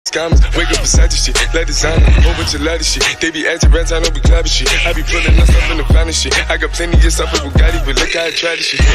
Scammers, wake up beside this shit, like designer, whole bunch of ladder shit. They be acting rats, I know we clapping shit. I be pulling us up in the finest shit. I got plenty of stuff with Bugatti, but look how I try this shit.